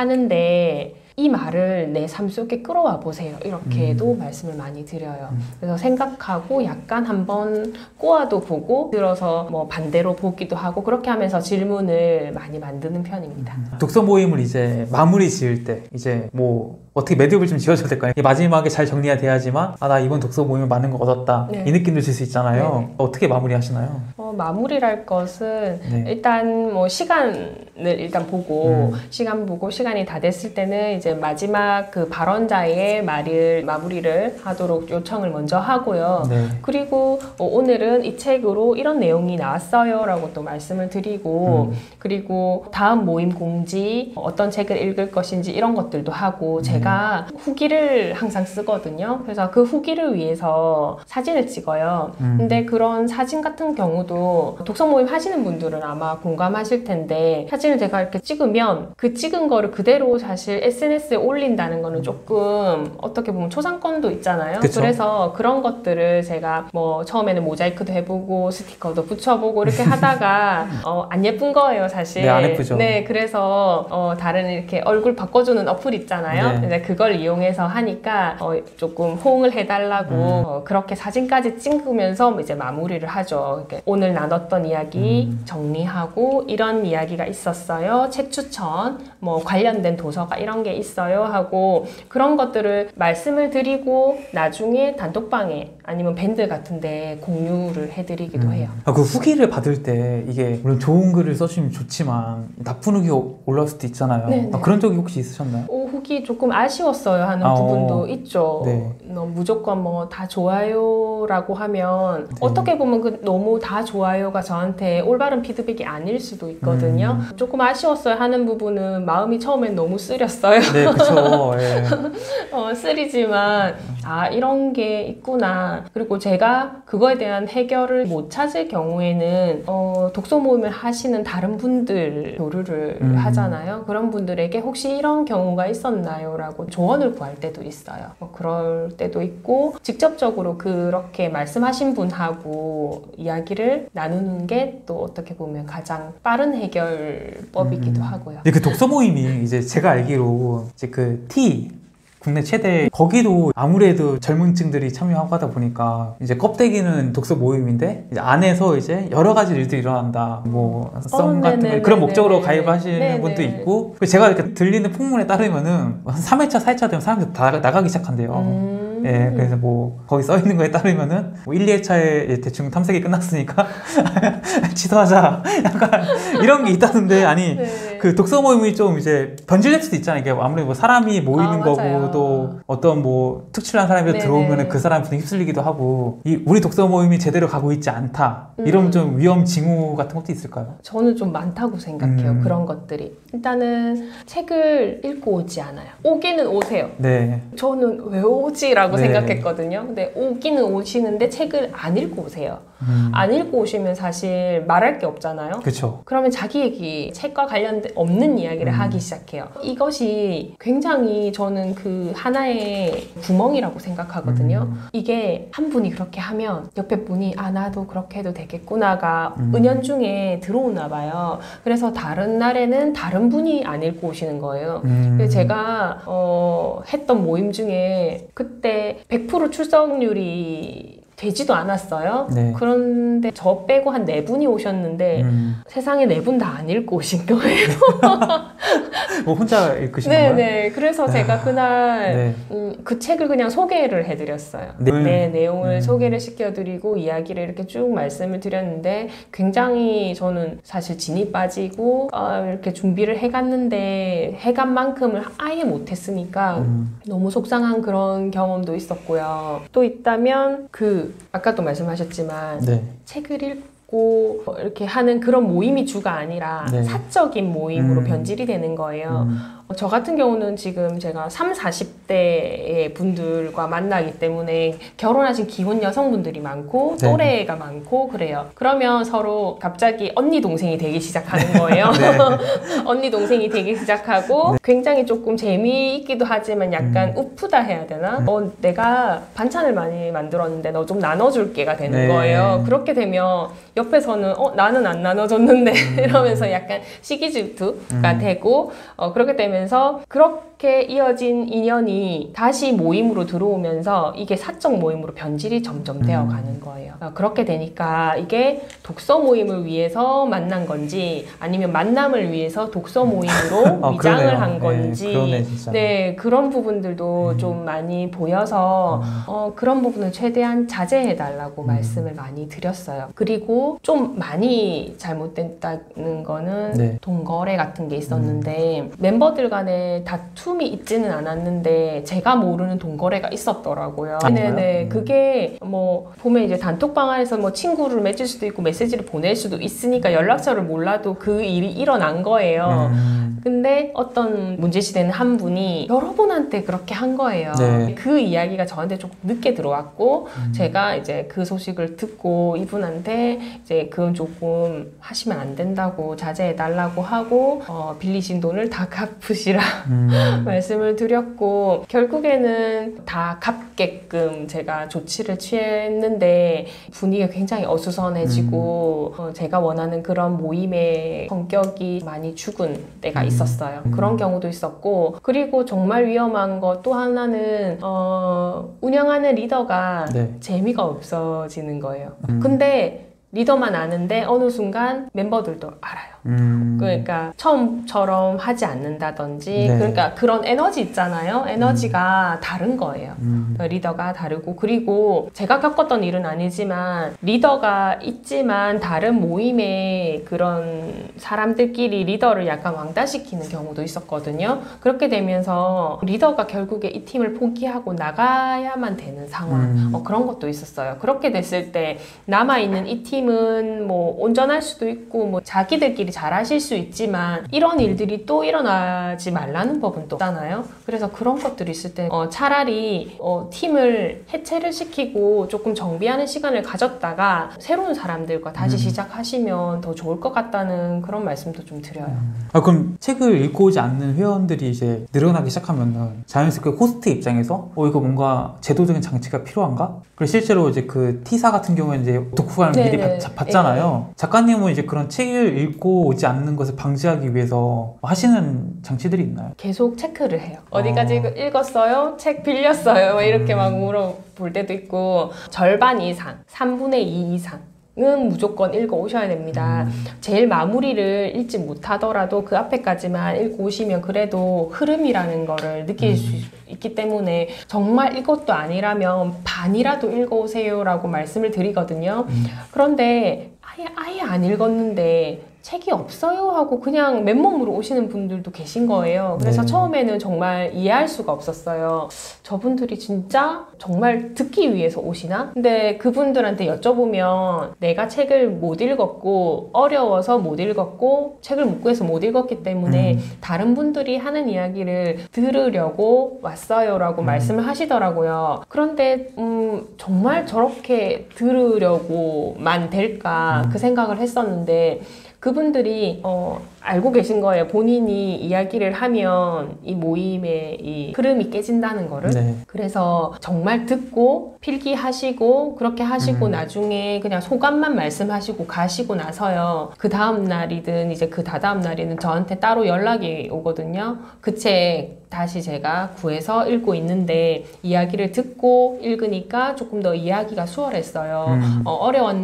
말하는데 이 말을 내 삶 속에 끌어와 보세요. 이렇게도 음. 말씀을 많이 드려요. 음. 그래서 생각하고 약간 한번 꼬아도 보고 들어서 뭐 반대로 보기도 하고 그렇게 하면서 질문을 많이 만드는 편입니다. 음. 독서 모임을 이제 마무리 지을 때 이제 뭐 어떻게 매듭을 좀 지어줘야 될까요? 마지막에 잘 정리가 돼야지만 아, 나 이번 독서 모임을 많은 거 얻었다. 네. 이 느낌도 줄 수 있잖아요. 네네. 어떻게 마무리하시나요? 어, 마무리랄 것은 네. 일단 뭐 시간을 일단 보고 음. 시간 보고 시간이 다 됐을 때는 이제 마지막 그 발언자의 말을 마무리를 하도록 요청을 먼저 하고요. 네. 그리고 어, 오늘은 이 책으로 이런 내용이 나왔어요 라고 또 말씀을 드리고 음. 그리고 다음 모임 공지 어떤 책을 읽을 것인지 이런 것들도 하고 음. 제가 후기를 항상 쓰거든요. 그래서 그 후기를 위해서 사진을 찍어요. 음. 근데 그런 사진 같은 경우도 독서 모임 하시는 분들은 아마 공감하실 텐데 사진을 제가 이렇게 찍으면 그 찍은 거를 그대로 사실 에스엔에스에 올린다는 거는 조금 어떻게 보면 초상권도 있잖아요. 그쵸? 그래서 그런 것들을 제가 뭐 처음에는 모자이크도 해보고 스티커도 붙여보고 이렇게 하다가 어, 안 예쁜 거예요, 사실. 네, 안 예쁘죠. 네, 그래서 어, 다른 이렇게 얼굴 바꿔주는 어플 있잖아요. 네. 그걸 이용해서 하니까 어, 조금 호응을 해달라고 음. 어, 그렇게 사진까지 찍으면서 이제 마무리를 하죠. 오늘 나눴던 이야기 음. 정리하고 이런 이야기가 있었어요. 책 추천, 뭐 관련된 도서가 이런 게 있어요 하고 그런 것들을 말씀을 드리고 나중에 단톡방에 아니면 밴드 같은데 공유를 해드리기도 음. 해요. 아, 그 후기를 받을 때 이게 물론 좋은 글을 써주시면 좋지만 나쁜 후기 올라올 수도 있잖아요. 아, 그런 적이 혹시 있으셨나요? 오, 그게 조금 아쉬웠어요 하는 아, 부분도 어. 있죠. 네. 너 무조건 뭐 다 좋아요라고 하면 네. 어떻게 보면 그 너무 다 좋아요가 저한테 올바른 피드백이 아닐 수도 있거든요. 음. 조금 아쉬웠어요 하는 부분은 마음이 처음엔 너무 쓰렸어요. 네, 그쵸. 예. 어, 쓰리지만 아 이런 게 있구나. 그리고 제가 그거에 대한 해결을 못 찾을 경우에는 어, 독서 모임을 하시는 다른 분들 교류를 음. 하잖아요. 그런 분들에게 혹시 이런 경우가 있었나요? 라고 조언을 구할 때도 있어요. 뭐 그럴 때도 있고 직접적으로 그렇게 말씀하신 분하고 이야기를 나누는 게 또 어떻게 보면 가장 빠른 해결법이기도 음. 하고요. 근데 그 독서 모임이 이제 제가 알기로 이제 그 T 국내 최대 거기도 아무래도 젊은 층들이 참여하고 하다 보니까 이제 껍데기는 독서 모임인데 이제 안에서 이제 여러 가지 일들이 일어난다 뭐 썸 어, 같은 거 그런 목적으로 가입하시는 네네. 분도 있고 제가 이렇게 들리는 풍문에 따르면은 한 삼 회차 사 회차 되면 사람들이 다 나가기 시작한대요. 음. 예, 그래서 뭐 거기 써 있는 거에 따르면은 뭐 일, 이 회차에 대충 탐색이 끝났으니까 취소하자 약간 이런 게 있다던데 아니 네. 그 독서 모임이 좀 이제 변질될 수도 있잖아요. 이게 아무래도 뭐 사람이 모이는 아, 거고 맞아요. 또 어떤 뭐 특출난 사람이 네네. 들어오면은 그 사람 분위기 휩쓸리기도 하고 이 우리 독서 모임이 제대로 가고 있지 않다 이런 음. 좀 위험 징후 같은 것도 있을까요? 저는 좀 많다고 생각해요. 음. 그런 것들이. 일단은 책을 읽고 오지 않아요. 오기는 오세요. 네. 저는 왜 오지라고 네. 생각했거든요. 근데 오기는 오시는데 책을 안 읽고 오세요. 음. 안 읽고 오시면 사실 말할 게 없잖아요. 그렇죠. 그러면 자기 얘기, 책과 관련된 없는 이야기를 음. 하기 시작해요. 이것이 굉장히 저는 그 하나의 구멍이라고 생각하거든요. 음. 이게 한 분이 그렇게 하면 옆에 분이 아 나도 그렇게 해도 되겠구나가 음. 은연중에 들어오나 봐요. 그래서 다른 날에는 다른 분이 안 읽고 오시는 거예요. 음. 그래서 제가 어, 했던 모임 중에 그때 백 퍼센트 출석률이 되지도 않았어요. 네. 그런데 저 빼고 한 네 분이 오셨는데 음. 세상에 네 분 다 안 읽고 오신 거예요. 뭐 혼자 읽으신 건가요? 네네. 그래서 제가 그날 네. 음, 그 책을 그냥 소개를 해드렸어요. 네. 네, 내용을 음. 소개를 시켜드리고 이야기를 이렇게 쭉 말씀을 드렸는데 굉장히 저는 사실 진이 빠지고 아, 이렇게 준비를 해갔는데 해간만큼을 아예 못했으니까 음. 너무 속상한 그런 경험도 있었고요. 또 있다면 그 아까도 말씀하셨지만 네. 책을 읽고 이렇게 하는 그런 모임이 주가 아니라 네. 사적인 모임으로 음. 변질이 되는 거예요. 음. 저 같은 경우는 지금 제가 삼, 사십 대의 분들과 만나기 때문에 결혼하신 기혼 여성분들이 많고 네. 또래가 많고 그래요. 그러면 서로 갑자기 언니 동생이 되기 시작하는 거예요. 네. 언니 동생이 되기 시작하고 네. 굉장히 조금 재미있기도 하지만 약간 음. 우프다 해야 되나? 음. 어, 내가 반찬을 많이 만들었는데 너 좀 나눠줄게가 되는 네. 거예요. 그렇게 되면 옆에서는 어 나는 안 나눠줬는데 음. 이러면서 약간 시기질투가 음. 되고 어, 그렇게 되면서 그렇게 이어진 인연이 다시 모임으로 들어오면서 이게 사적 모임으로 변질이 점점 음. 되어가는 거예요. 어, 그렇게 되니까 이게 독서 모임을 위해서 만난 건지 아니면 만남을 위해서 독서 모임으로 어, 위장을 그러네요. 한 네, 건지 그러네, 진짜. 네, 그런 부분들도 음. 좀 많이 보여서 음. 어, 그런 부분은 최대한 자제해달라고 음. 말씀을 많이 드렸어요. 그리고 좀 많이 잘못됐다는 거는 네. 동거래 같은 게 있었는데 멤버들 간에 다툼이 있지는 않았는데 제가 모르는 동거래가 있었더라고요. 아, 네네. 정말요? 음. 그게 뭐 보면 이제 단톡방 안에서 뭐 친구를 맺을 수도 있고 메시지를 보낼 수도 있으니까 연락처를 몰라도 그 일이 일어난 거예요. 음. 근데 어떤 문제시되는 한 분이 여러분한테 그렇게 한 거예요. 네. 그 이야기가 저한테 조금 늦게 들어왔고 음. 제가 이제 그 소식을 듣고 이분한테 이제 그건 조금 하시면 안 된다고 자제해달라고 하고 어, 빌리신 돈을 다 갚으시라 음. 말씀을 드렸고 결국에는 다 갚게끔 제가 조치를 취했는데 분위기가 굉장히 어수선해지고 어, 제가 원하는 그런 모임의 성격이 많이 죽은 때가 음. 있었어요. 음. 그런 경우도 있었고 그리고 정말 위험한 거 또 하나는 어, 운영하는 리더가 네. 재미가 없어지는 거예요. 음. 근데 리더만 아는데 어느 순간 멤버들도 알아요. 음. 그러니까 처음처럼 하지 않는다든지 네. 그러니까 그런 에너지 있잖아요. 에너지가 음. 다른 거예요. 음. 리더가 다르고 그리고 제가 겪었던 일은 아니지만 리더가 있지만 다른 모임에 그런 사람들끼리 리더를 약간 왕따시키는 경우도 있었거든요. 그렇게 되면서 리더가 결국에 이 팀을 포기하고 나가야만 되는 상황 음. 어, 그런 것도 있었어요. 그렇게 됐을 때 남아있는 이 팀은 뭐 온전할 수도 있고 뭐 자기들끼리 잘하실 수 있지만 이런 일들이 또 일어나지 말라는 법은 또 없잖아요. 그래서 그런 것들이 있을 때 어, 차라리 어, 팀을 해체를 시키고 조금 정비하는 시간을 가졌다가 새로운 사람들과 다시 음. 시작하시면 더 좋을 것 같다는 그런 말씀도 좀 드려요. 음. 아, 그럼 책을 읽고 오지 않는 회원들이 이제 늘어나기 시작하면은 자연스럽게 호스트 입장에서 어 이거 뭔가 제도적인 장치가 필요한가? 그리고 실제로 이제 그 T사 같은 경우는 이제 독후감을 미리 받, 받잖아요. 네. 작가님은 이제 그런 책을 읽고 오지 않는 것을 방지하기 위해서 하시는 장치들이 있나요? 계속 체크를 해요. 어디까지 어... 읽었어요? 책 빌렸어요? 이렇게 음... 막 물어볼 때도 있고 절반 이상, 삼분의 이 이상 은 무조건 읽어 오셔야 됩니다. 음. 제일 마무리를 읽지 못하더라도 그 앞에까지만 읽고 오시면 그래도 흐름이라는 거를 느낄 음. 수 있기 때문에 정말 이것도 아니라면 반이라도 읽어 오세요 라고 말씀을 드리거든요. 음. 그런데 아예, 아예 안 읽었는데 책이 없어요 하고 그냥 맨몸으로 오시는 분들도 계신 거예요. 그래서 네. 처음에는 정말 이해할 수가 없었어요. 저분들이 진짜 정말 듣기 위해서 오시나? 근데 그분들한테 여쭤보면 내가 책을 못 읽었고 어려워서 못 읽었고 책을 못 구해서 못 읽었기 때문에 음. 다른 분들이 하는 이야기를 들으려고 왔어요 라고 음. 말씀을 하시더라고요. 그런데 음, 정말 저렇게 들으려고만 될까 음. 그 생각을 했었는데 그분들이 어, 알고 계신 거예요. 본인이 이야기를 하면 이 모임의 이 흐름이 깨진다는 거를. 네. 그래서 정말 듣고 필기하시고 그렇게 하시고 음. 나중에 그냥 소감만 말씀하시고 가시고 나서요. 그 다음 날이든 이제 그 다다음 날이든 저한테 따로 연락이 오거든요. 그 책 다시 제가 구해서 읽고 있는데 이야기를 듣고 읽으니까 조금 더 이야기가 수월했어요. 음. 어,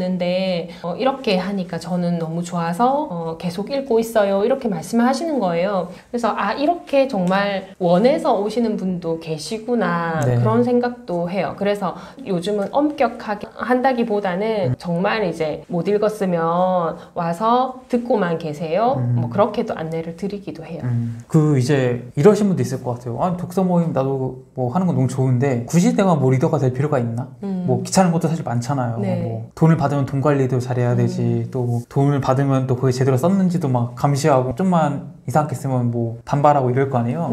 어려웠는데 어, 이렇게 하니까 저는 너무 좋아서 어, 계속 읽고 있어요. 이렇게 말씀을 하시는 거예요. 그래서 아 이렇게 정말 원해서 오시는 분도 계시구나 네. 그런 생각도 해요. 그래서 요즘은 엄격하게 한다기보다는 음. 정말 이제 못 읽었으면 와서 듣고만 계세요. 음. 뭐 그렇게도 안내를 드리기도 해요. 음. 그 이제 이러신 분도 있을 것 같아요. 아, 독서 모임 나도 뭐 하는 건 너무 좋은데 굳이 내가 뭐 리더가 될 필요가 있나? 음. 뭐 귀찮은 것도 사실 많잖아요. 네. 뭐 돈을 받으면 돈 관리도 잘해야 되지. 음. 또 뭐 돈을 받으면 또 그게 제대로 썼는지도 막 감시하고 좀만 이상하게 쓰면 뭐 반발하고 이럴 거 아니에요.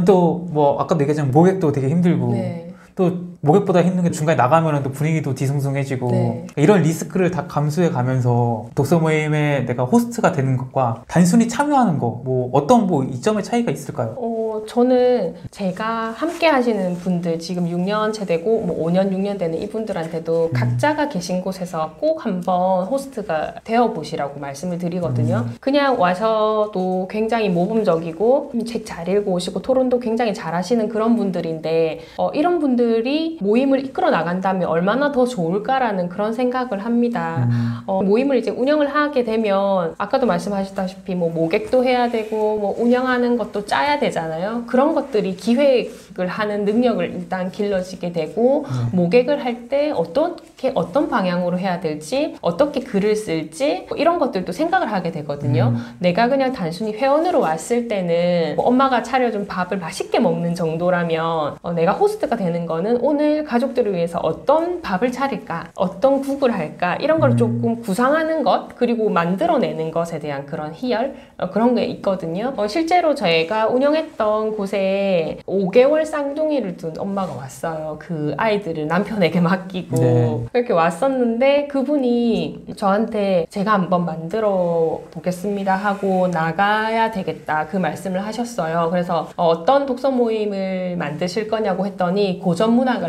또 뭐 아까도 얘기했지만 모객도 되게 힘들고 네. 또 모객보다 힘든 게 중간에 나가면 또 분위기도 뒤숭숭해지고 네. 이런 리스크를 다 감수해 가면서 독서 모임에 내가 호스트가 되는 것과 단순히 참여하는 거 뭐 어떤 뭐 이점의 차이가 있을까요? 어, 저는 제가 함께 하시는 분들 지금 육 년째 되고 뭐 오 년, 육 년 되는 이분들한테도 음. 각자가 계신 곳에서 꼭 한번 호스트가 되어보시라고 말씀을 드리거든요. 음. 그냥 와셔도 굉장히 모범적이고 책 잘 읽고 오시고 토론도 굉장히 잘 하시는 그런 분들인데 어, 이런 분들이 모임을 이끌어 나간다면 얼마나 더 좋을까라는 그런 생각을 합니다. 음. 어, 모임을 이제 운영을 하게 되면 아까도 말씀하셨다시피 뭐 모객도 해야 되고 뭐 운영하는 것도 짜야 되잖아요. 그런 것들이 기획을 하는 능력을 일단 길러지게 되고 음. 모객을 할 때 어떻게 어떤 방향으로 해야 될지 어떻게 글을 쓸지 뭐 이런 것들도 생각을 하게 되거든요. 음. 내가 그냥 단순히 회원으로 왔을 때는 뭐 엄마가 차려준 밥을 맛있게 먹는 정도라면 어, 내가 호스트가 되는 거는 오늘 가족들을 위해서 어떤 밥을 차릴까 어떤 국을 할까 이런 걸 음. 조금 구상하는 것 그리고 만들어내는 것에 대한 그런 희열 어, 그런 게 있거든요. 어, 실제로 저희가 운영했던 곳에 오 개월 쌍둥이를 둔 엄마가 왔어요. 그 아이들을 남편에게 맡기고 네. 이렇게 왔었는데 그분이 저한테 제가 한번 만들어 보겠습니다 하고 나가야 되겠다 그 말씀을 하셨어요. 그래서 어, 어떤 독서 모임을 만드실 거냐고 했더니 고전 문학을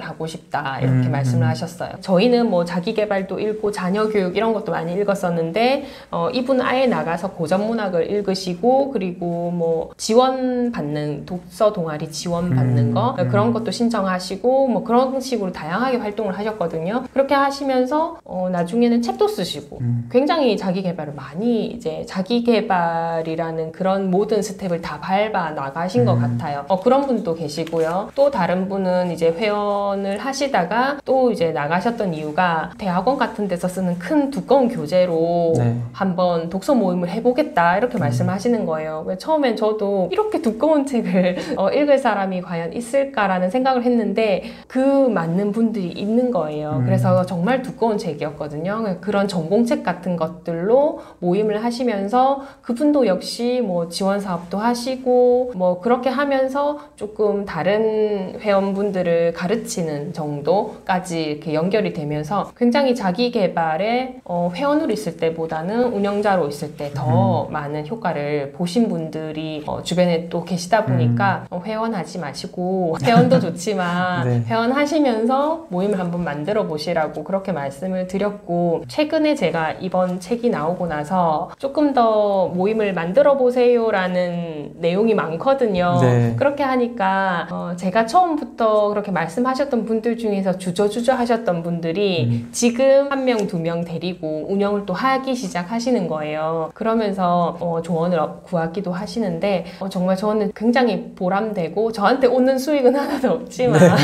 하고 싶다 이렇게 음, 말씀을 음. 하셨어요. 저희는 뭐 자기계발도 읽고 자녀교육 이런 것도 많이 읽었었는데 어, 이분은 아예 나가서 고전문학을 읽으시고 그리고 뭐 지원받는 독서 동아리 지원받는 음, 거 음. 그런 것도 신청하시고 뭐 그런 식으로 다양하게 활동을 하셨거든요. 그렇게 하시면서 어, 나중에는 책도 쓰시고 음. 굉장히 자기계발을 많이 이제 자기계발이라는 그런 모든 스텝을 다 밟아 나가신 음. 것 같아요. 어, 그런 분도 계시고요. 또 다른 분은 이제 회원을 하시다가 또 이제 나가셨던 이유가 대학원 같은 데서 쓰는 큰 두꺼운 교재로 네. 한번 독서 모임을 해보겠다 이렇게 음. 말씀하시는 거예요. 처음엔 저도 이렇게 두꺼운 책을 어, 읽을 사람이 과연 있을까라는 생각을 했는데 그 맞는 분들이 있는 거예요. 음. 그래서 정말 두꺼운 책이었거든요. 그런 전공책 같은 것들로 모임을 하시면서 그분도 역시 뭐 지원 사업도 하시고 뭐 그렇게 하면서 조금 다른 회원분들을 가르치는 정도까지 이렇게 연결이 되면서 굉장히 자기 개발에 어, 회원으로 있을 때보다는 운영자로 있을 때 더 음. 많은 효과를 보신 분들이 어, 주변에 또 계시다 보니까 음. 어, 회원하지 마시고 회원도 좋지만 네. 회원하시면서 모임을 한번 만들어 보시라고 그렇게 말씀을 드렸고 최근에 제가 이번 책이 나오고 나서 조금 더 모임을 만들어 보세요라는 내용이 많거든요. 네. 그렇게 하니까 어, 제가 처음부터 그렇게 말씀하셨던 분들 중에서 주저주저 하셨던 분들이 음. 지금 한 명, 두 명 데리고 운영을 또 하기 시작하시는 거예요. 그러면서 어, 조언을 구하기도 하시는데 어, 정말 저는 굉장히 보람되고 저한테 오는 수익은 하나도 없지만 네.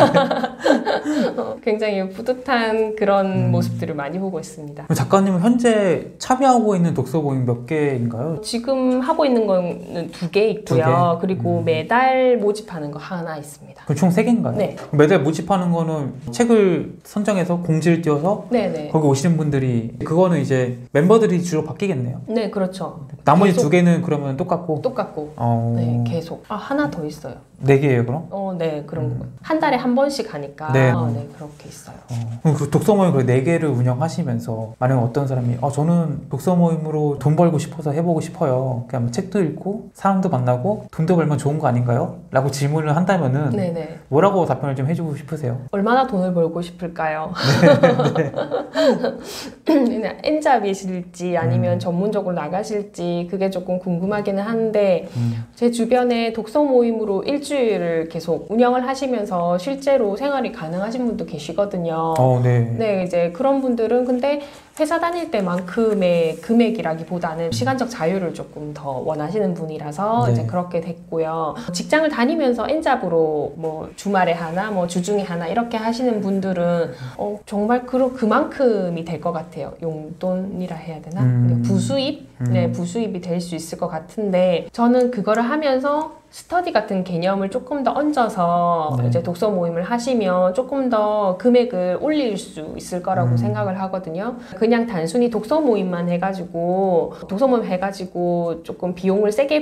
어, 굉장히 뿌듯한 그런 음. 모습들을 많이 보고 있습니다. 작가님은 현재 참여하고 있는 독서 모임 몇 개인가요? 지금 하고 있는 거는 두 개 있고요. 두 개? 그리고 음. 매달 모집하는 거 하나 있습니다. 그럼 총 세 개인가요? 네. 매달 모집하는 거는 책을 선정해서 공지를 띄워서 네네. 거기 오시는 분들이 그거는 이제 멤버들이 주로 바뀌겠네요. 네, 그렇죠. 나머지 계속. 두 개는 그러면 똑같고? 똑같고. 어... 네, 계속. 아, 하나 더 있어요. 네 개예요, 그럼? 어, 네, 그런 음. 거. 한 달에 한 번씩 하니까. 네, 아, 네, 그렇게 있어요. 어. 그럼 그 독서 모임 네 개를 운영하시면서 만약에 어떤 사람이 아, 저는 독서 모임으로 돈 벌고 싶어서 해보고 싶어요. 그냥 뭐 책도 읽고 사람도 만나고 돈도 벌면 좋은 거 아닌가요? 라고 질문을 한다면은 네네. 뭐라고 답변을 좀 해주고 싶으세요? 얼마나 돈을 벌고 싶을까요? 네, 네. 엔잡이실지 아니면 음. 전문적으로 나가실지 그게 조금 궁금하기는 한데 음. 제 주변에 독서 모임으로 일주일을 계속 운영을 하시면서 실제로 생활이 가능하신 분도 계시거든요. 어, 네. 네, 이제 그런 분들은 근데 회사 다닐 때만큼의 금액이라기보다는 시간적 자유를 조금 더 원하시는 분이라서 네. 이제 그렇게 됐고요. 직장을 다니면서 엔잡으로 뭐 주말에 하나, 뭐 주중에 하나 이렇게 하시는 분들은 어, 정말 그, 그만큼이 될 것 같아요. 용돈이라 해야 되나? 음. 부수입? 음. 네, 부수입이 될 수 있을 것 같은데 저는 그거를 하면서 스터디 같은 개념을 조금 더 얹어서 네. 이제 독서 모임을 하시면 조금 더 금액을 올릴 수 있을 거라고 음. 생각을 하거든요. 그냥 단순히 독서 모임만 해가지고 독서 모임 해가지고 조금 비용을 세게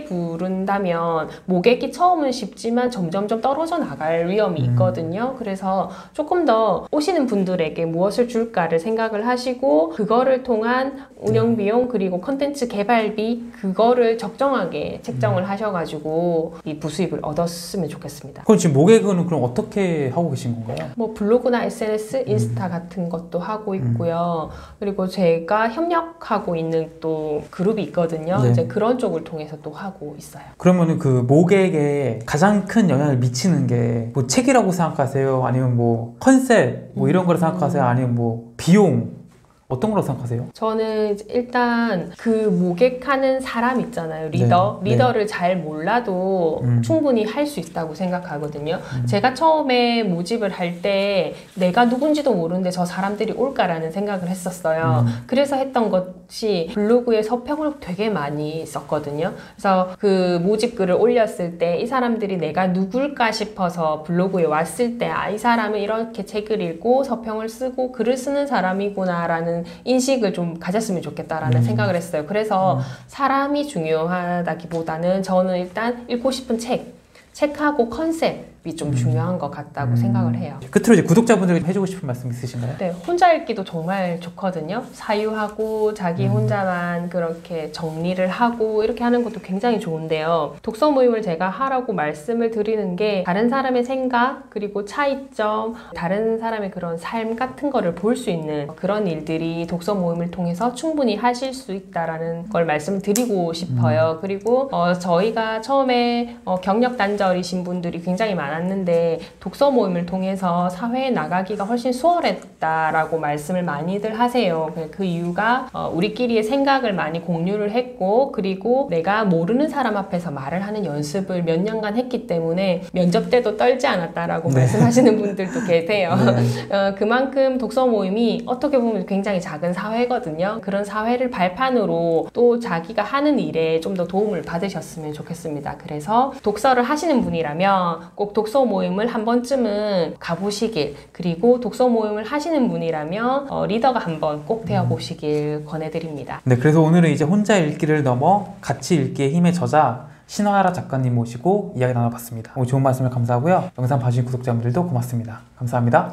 부른다면 모객이 처음은 쉽지만 점점점 떨어져 나갈 위험이 있거든요. 음. 그래서 조금 더 오시는 분들에게 무엇을 줄까를 생각을 하시고 그거를 통한 운영 비용 그리고 컨텐츠 개발비 그거를 적정하게 책정을 음. 하셔가지고 이 부수입을 얻었으면 좋겠습니다. 그럼 지금 모객은 그럼 어떻게 하고 계신 건가요? 뭐 블로그나 에스엔에스, 인스타 음. 같은 것도 하고 있고요. 음. 그리고 제가 협력하고 있는 또 그룹이 있거든요. 네. 이제 그런 쪽을 통해서 또 하고 있어요. 그러면은 그 모객에 가장 큰 영향을 미치는 게 뭐 책이라고 생각하세요? 아니면 뭐 컨셉 뭐 이런 거를 생각하세요? 아니면 뭐 비용? 어떤 거라고 생각하세요? 저는 일단 그 모객하는 사람 있잖아요. 리더. 네, 리더를 네. 잘 몰라도 음. 충분히 할 수 있다고 생각하거든요. 음. 제가 처음에 모집을 할 때 내가 누군지도 모르는데 저 사람들이 올까라는 생각을 했었어요. 음. 그래서 했던 것이 블로그에 서평을 되게 많이 썼거든요. 그래서 그 모집글을 올렸을 때 이 사람들이 내가 누굴까 싶어서 블로그에 왔을 때 아, 이 사람은 이렇게 책을 읽고 서평을 쓰고 글을 쓰는 사람이구나 라는 인식을 좀 가졌으면 좋겠다라는 음. 생각을 했어요. 그래서 음. 사람이 중요하다기보다는 저는 일단 읽고 싶은 책 책하고 컨셉이 좀 음. 중요한 것 같다고 음. 생각을 해요. 끝으로 이제 구독자분들에게 해주고 싶은 말씀 있으신가요? 네, 혼자 읽기도 정말 좋거든요. 사유하고 자기 음. 혼자만 그렇게 정리를 하고 이렇게 하는 것도 굉장히 좋은데요. 독서 모임을 제가 하라고 말씀을 드리는 게 다른 사람의 생각 그리고 차이점, 다른 사람의 그런 삶 같은 거를 볼 수 있는 그런 일들이 독서 모임을 통해서 충분히 하실 수 있다라는 걸 말씀드리고 싶어요. 음. 그리고 어, 저희가 처음에 어, 경력 단절이신 분들이 굉장히 많았는데 독서 모임을 통해서 사회에 나가기가 훨씬 수월했다라고 말씀을 많이들 하세요. 그 이유가 어, 우리끼리의 생각을 많이 공유를 했고 그리고 내가 모르는 사람 앞에서 말을 하는 연습을 몇 년간 했기 때문에 면접 때도 떨지 않았다라고 네. 말씀하시는 분들도 계세요. 네. 어, 그만큼 독서 모임이 어떻게 보면 굉장히 작은 사회거든요. 그런 사회를 발판으로 또 자기가 하는 일에 좀 더 도움을 받으셨으면 좋겠습니다. 그래서 독서를 하시는 분이라면 꼭 독서 모임을 한 번쯤은 가보시길, 그리고 독서 모임을 하시는 분이라면 어, 리더가 한번 꼭 되어보시길 권해드립니다. 네, 그래서 오늘은 이제 혼자 읽기를 넘어 같이 읽기의 힘의 저자 신화라 작가님 모시고 이야기 나눠봤습니다. 오늘 좋은 말씀을 감사하고요. 영상 봐주신 구독자분들도 고맙습니다. 감사합니다.